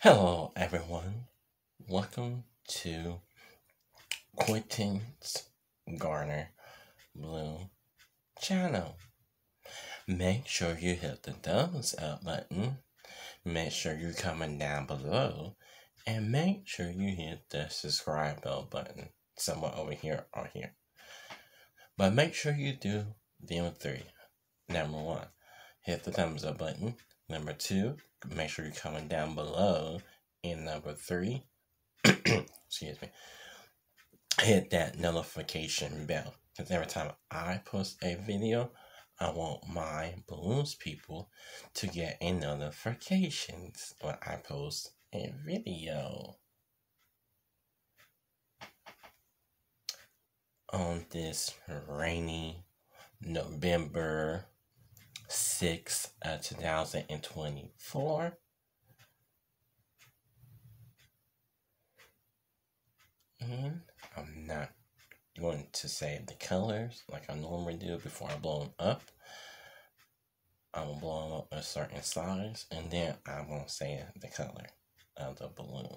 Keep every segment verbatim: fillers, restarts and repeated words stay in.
Hello, everyone. Welcome to Quentin's Garner Blue channel. Make sure you hit the thumbs up button. Make sure you comment down below. And make sure you hit the subscribe bell button somewhere over here or here. But make sure you do them three. Number one, hit the thumbs up button. Number two, make sure you comment down below. And number three, excuse me, hit that notification bell, because every time I post a video, I want my balloons people to get a notifications when I post a video. On this rainy November sixth of two thousand twenty-four, and I'm not going to say the colors like I normally do before I blow them up. I'm going to blow them up a certain size, and then I'm going to say the color of the balloon.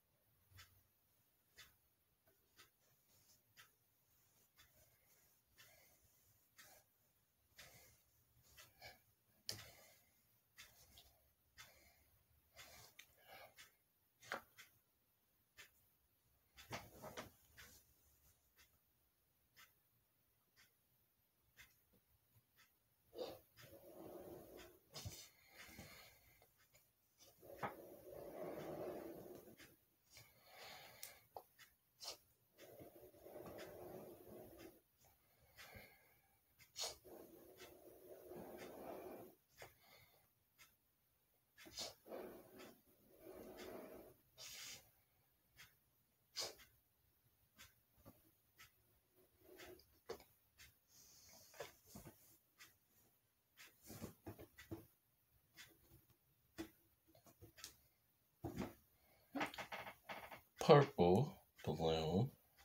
Purple balloon.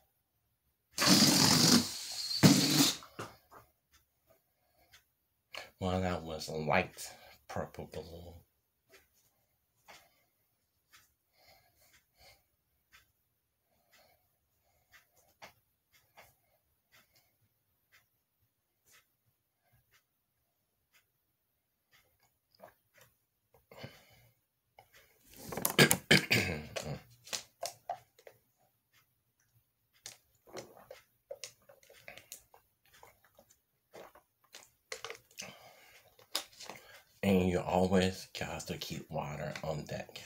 Well, that was a light purple balloon. And you always got to keep water on deck.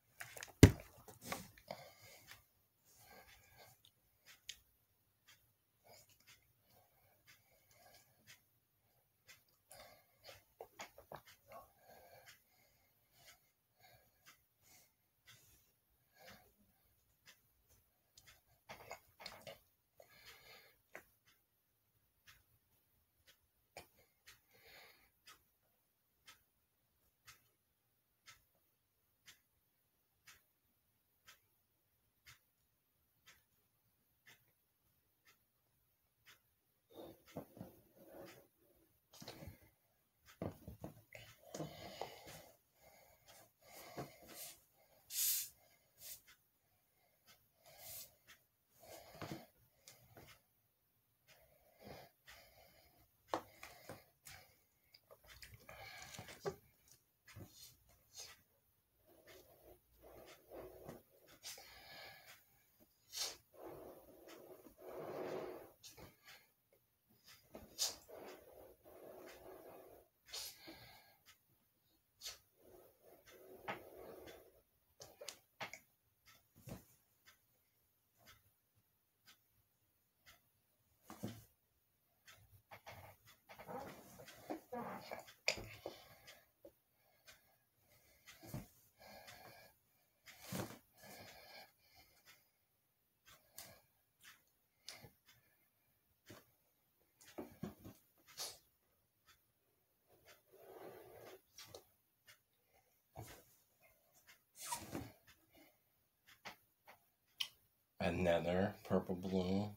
Another purple balloon.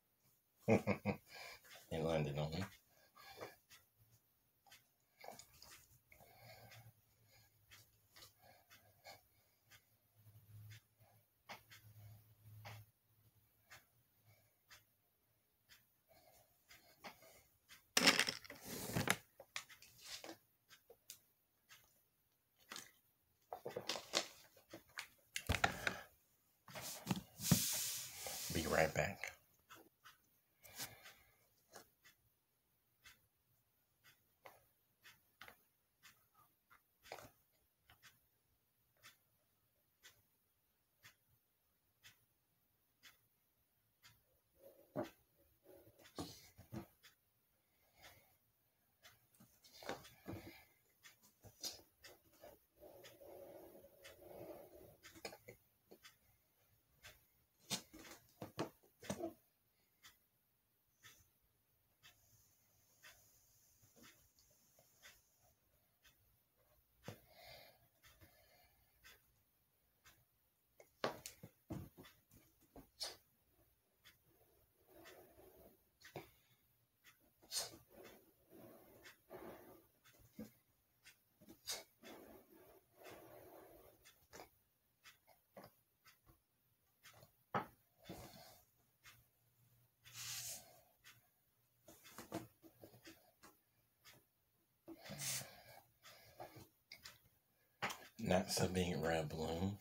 It landed on me. right back. Not so big red balloon.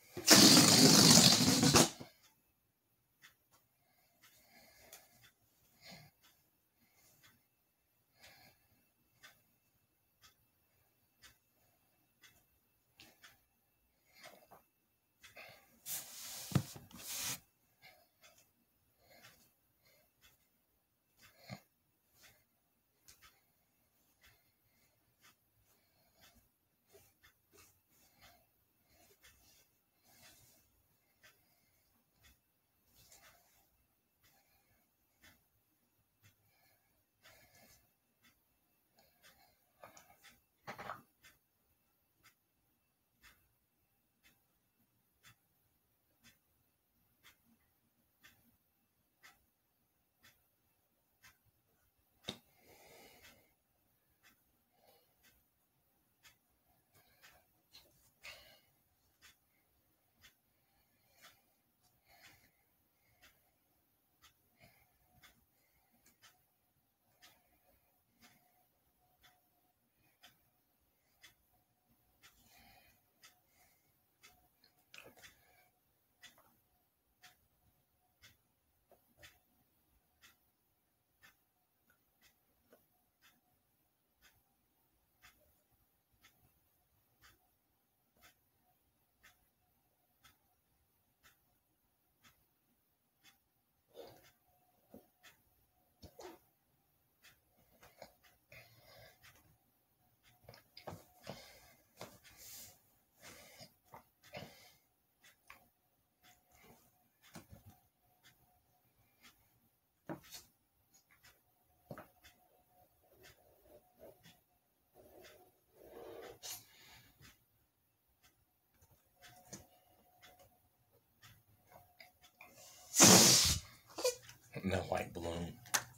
No white balloon.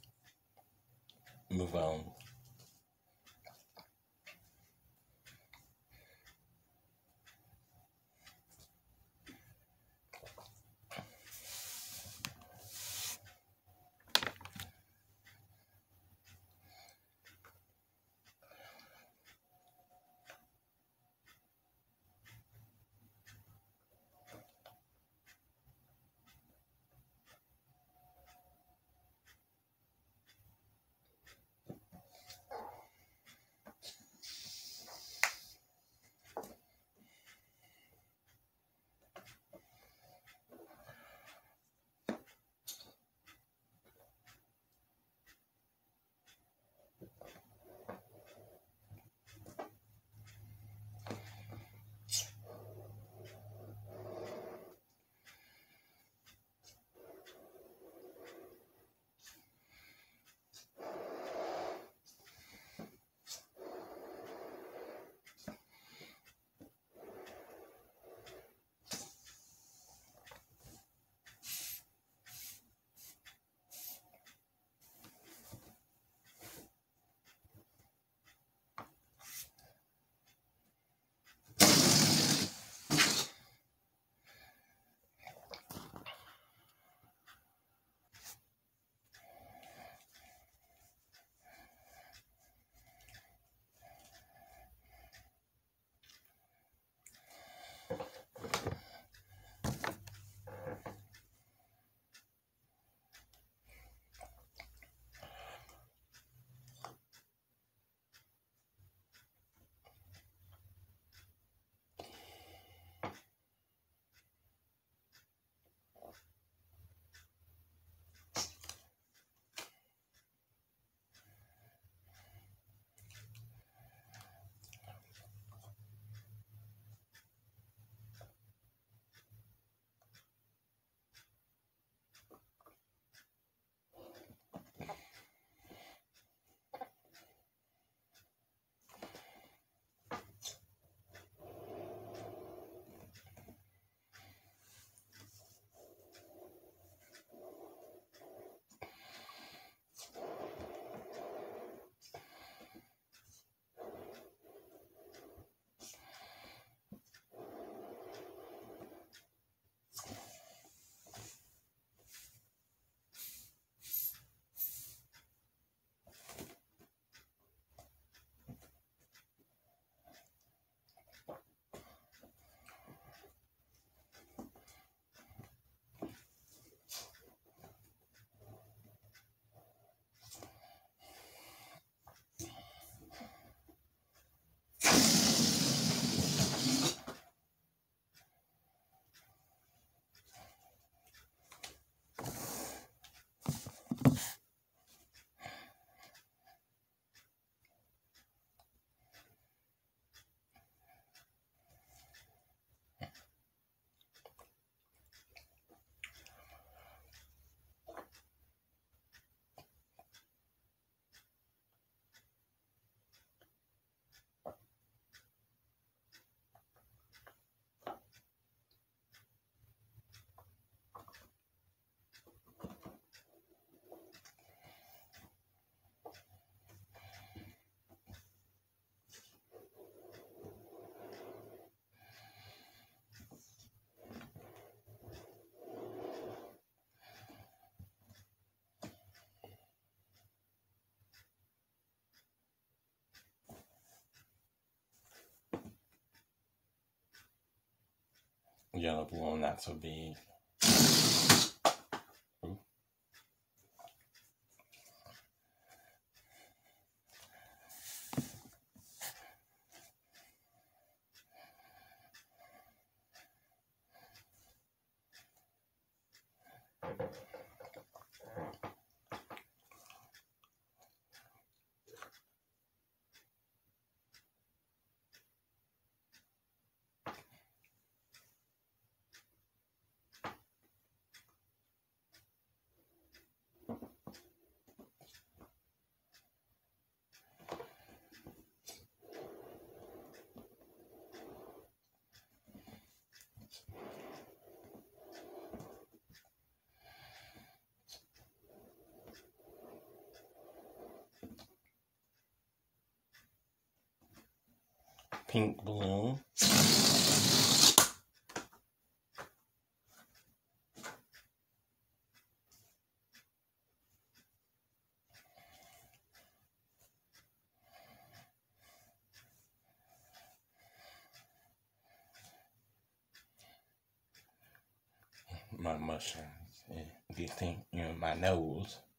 Move on. Yellow balloon not so big. Ooh. Pink balloon. My mushrooms. If you think, you know, my nose.